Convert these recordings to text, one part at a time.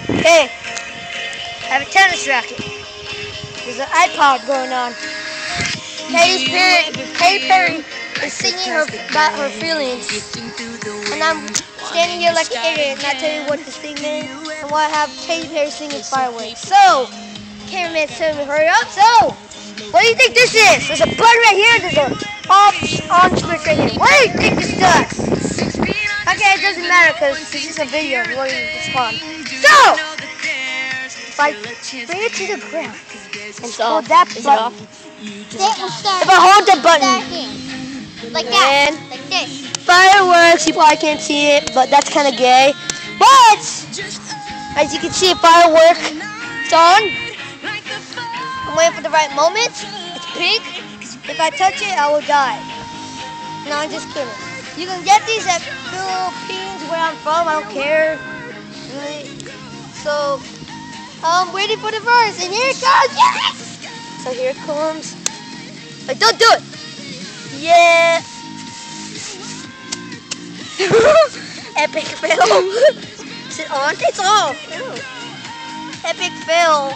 Hey, I have a tennis racket. There's an iPod going on. Katy Perry is singing about her feelings. And I'm standing here like an idiot and I tell you what this thing means. And why I have Katy Perry singing Firework. So, cameraman telling me hurry up. So, what do you think this is? There's a button right here. There's an on switch right here. What do you think this does? Okay, it doesn't matter because this is a video. You won't even respond. So, if I bring it to the ground and hold that button, if I hold the button, like that, like this. Fireworks, you probably can't see it, but that's kind of gay. But, as you can see, a firework, it's on. I'm waiting for the right moment. It's pink. If I touch it, I will die. No, I'm just kidding. You can get these at Philippines, where I'm from. I don't care. Really. So, I'm waiting for the verse, and here it comes. Yes! So here it comes. Like, don't do it. Yeah. Epic fail. Is it on? It's off. Ew. Epic fail.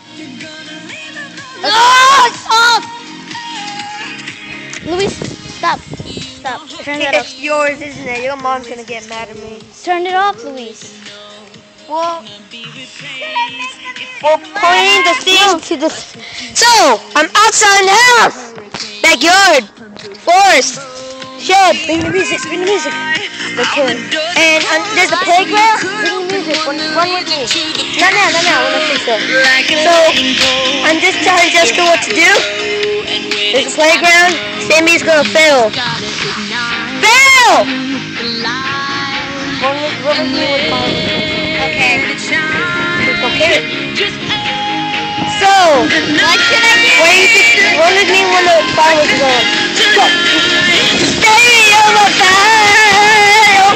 No, it's off. Luis, stop. Stop. Turn that off. It's yours, isn't it? Your mom's gonna get mad at me. Turn it off, Luis. Well, we're pointing the thing to the... So, I'm outside in the house. Backyard. Forest. Shed. Bring the music. Bring the music. Okay. And there's a playground. Bring the music. Run with me. Not now. I want to fix it. So, I'm just telling Jessica what to do. There's a playground. Sammy's gonna fail. Fail! Run with me with fun. Okay. Okay. So, what should I do? What do you think? Run with me when the fire is going. Go. Stay on the fire!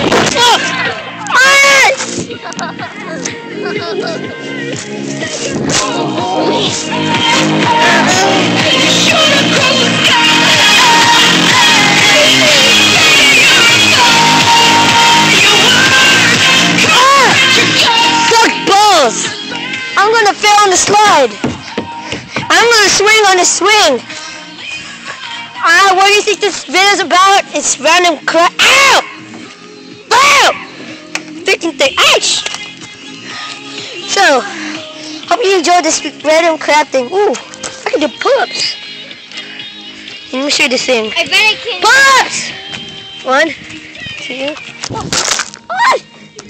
I'm gonna fail on the slide. I'm gonna swing on the swing. What do you think this video's about? It's random crap. Ow! Ow! Freaking thing. Ouch! So, hope you enjoyed this random crap thing. Ooh, I can do pull-ups. Let me show you this thing. I bet I can. Pull-ups! 1, 2. What?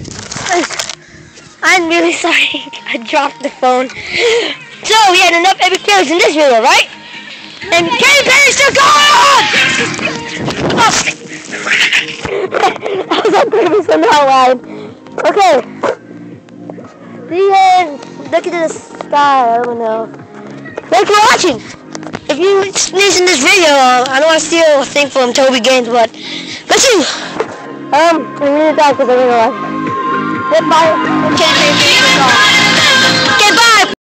I'm really sorry. I dropped the phone. So, we had enough epic fails in this video, right? And Katy Perry's still going! Oh. I was on purpose on that line. Okay. The end. Look at the sky. I don't know. Thanks for watching. If you sneeze in this video, I don't want to steal a thing from Toby Games, but let's see. I'm gonna die because I'm gonna watch. Goodbye. Okay.